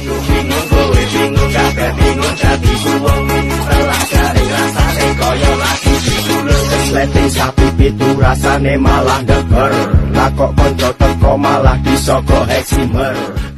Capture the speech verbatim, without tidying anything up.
Aku bingung kowe bingung kabeh bingung dadi suwung telah garing rasane kaya lagi disulur kesleting sapi pitu rasane malah ngeger lah kok kanca teko malah disoko heksimer